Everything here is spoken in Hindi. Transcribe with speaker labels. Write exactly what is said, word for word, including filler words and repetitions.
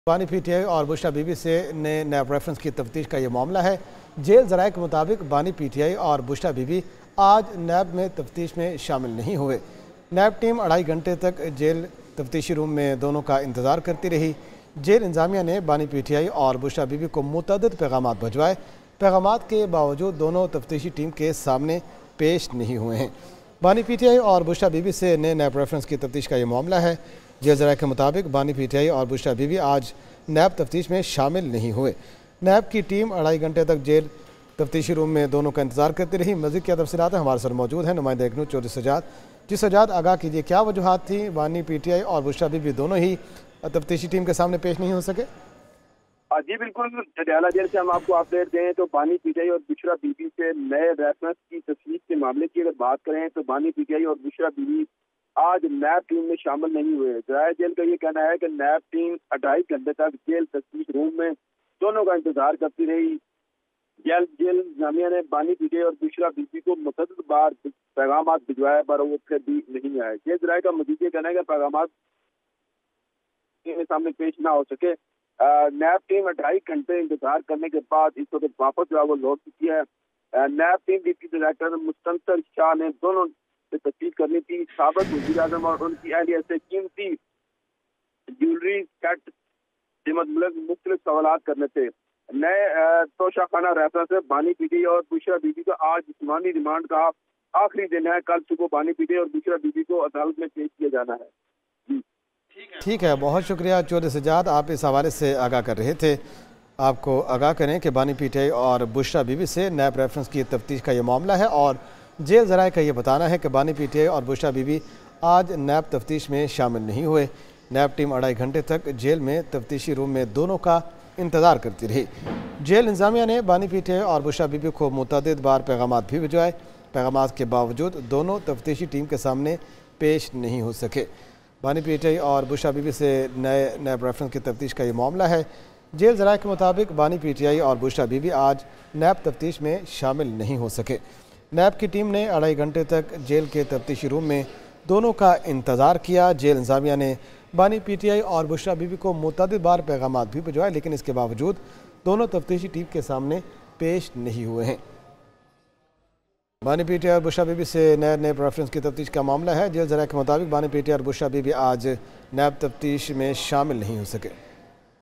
Speaker 1: बानी पीटीआई और बुशरा बीबी से ने नैब रेफरेंस की तफ्तीश का ये मामला है। जेल ज़राए के मुताबिक बानी पीटीआई और बुशरा बीबी आज नैब में तफ्तीश में शामिल नहीं हुए। नैब टीम अढ़ाई घंटे तक जेल तफ्तीशी रूम में दोनों का इंतज़ार करती रही। जेल इंतज़ामिया ने बानी पीटीआई और बुशरा बीबी को मुतअद्दिद पैगाम भिजवाए। पैगाम के बावजूद दोनों तफ्तीशी टीम के सामने पेश नहीं हुए हैं। बानी पीटीआई और बुशरा बीबी से नए नैब रेफरेंस की तफ्तीश का ये मामला है। जेल ज़राए के मुताबिक बानी पीटीआई और बुशरा बीबी आज नैब तफ्तीश में शामिल नहीं हुए। नैब की टीम अढ़ाई घंटे तक जेल तफ्तीशी रूम में दोनों का इंतजार करती रही। मज़ीद क्या तफसीलात हैं हमारे साथ मौजूद हैं नुमाइंदा इग्नू चौधरी सजाद। जी सजाद, आगाह कीजिए, क्या वजूहात थी बानी पीटीआई और बुशरा बीबी दोनों ही तफ्तीशी टीम के सामने पेश नहीं हो सके?
Speaker 2: जी बिल्कुल, अडियाला जेल से हम आपको अपडेट दें तो बानी पीटीआई और बुशरा बीबी से नए रेफरेंस की तस्वीर के मामले की अगर बात करें तो बानी पीटीआई और बुशरा बीबी आज नैब टीम में शामिल नहीं हुए। ज़राए जेल का ये कहना है कि नैब टीम अढ़ाई घंटे तक जेल तफ्तीश रूम में दोनों का इंतजार करती रही। जेल जेल इंतजामिया ने बानी पीटीआई और बुशरा बीबी को मुतअद्दिद बार पैगाम भिजवाए पर वो फिर भी नहीं आए। जेल ज़राए का मजीद ये कहना है कि पैगाम के सामने पेश ना हो सके। नैब टीम अढ़ाई घंटे इंतजार करने के बाद इस वक्त वापस जो है वो लौट चुकी है। NAB team deputy director Mustansar Shah ने दोनों से तफ्तीश करनी थी। साबिक वज़ीर आज़म और उनकी अहलिया से कीमती ज्वेलरी सेट से मतलब मुख्तलिफ सवाल करने थे। नए तोशाखाना रेफरेंस से बानी पीटीआई और बुशरा बीबी का आज जिस्मानी रिमांड का आखिरी दिन है। कल सुबह बानी पीटीआई और बुशरा बीबी को अदालत में पेश किया जाना है।
Speaker 1: ठीक है, बहुत शुक्रिया चौधरी सजाद, आप इस हवाले से आगाह कर रहे थे। आपको आगाह करें कि बानी पीटीआई और बुशरा बीबी से नैब रेफरेंस की तफ्तीश का ये मामला है और जेल ज़राए का ये बताना है कि बानी पीटीआई और बुशरा बीबी आज नैब तफ्तीश में शामिल नहीं हुए। नैब टीम अढ़ाई घंटे तक जेल में तफ्तीशी रूम में दोनों का इंतज़ार करती रही। जेल इंतज़ामिया ने बानी पीटीआई और बुशरा बीबी को मुतअद्दिद बार पैगाम भी भिजवाए। पैगाम के बावजूद दोनों तफ्तीशी टीम के सामने पेश नहीं हो सके। बानी पीटीआई और बुशरा बीबी से नए नैब रेफरेंस की तफ्तीश का ये मामला है। जेल ज़राए के मुताबिक बानी पीटीआई और बुशरा बीबी आज नैब तफ्तीश में शामिल नहीं हो सके। नैब की टीम ने अढ़ाई घंटे तक जेल के तफ्तीशी रूम में दोनों का इंतज़ार किया। जेल इंतज़ामिया ने बानी पीटीआई और बुशरा बीबी को मुतअद्दिद बार पैगाम भी भिजवाए, लेकिन इसके बावजूद दोनों तफ्तीशी टीम के सामने पेश नहीं हुए हैं। बानी पीटीआई और बुशरा बीबी से नए नैब रेफरेंस की तफ्तीश का मामला है। जेल ज़राए के मुताबिक बानी पीटीआई और बुशरा बीबी आज नैब तफ्तीश में शामिल नहीं हो सके।